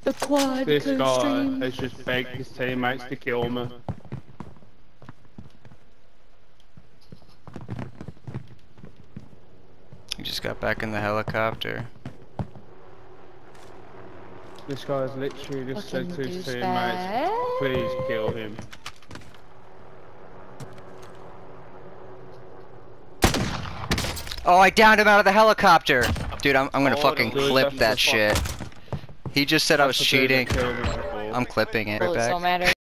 The quad This guy stream. has just begged his teammates to kill me. He just got back in the helicopter. This guy's literally just said to his Fucking teammates, douchebag. please kill him. Oh, I downed him out of the helicopter! Dude, I'm gonna Oh, fucking dude, clip that's that the shit. He just said I was That's the dude that cheating. killed me before. I'm clipping it right Bullets back. don't matter.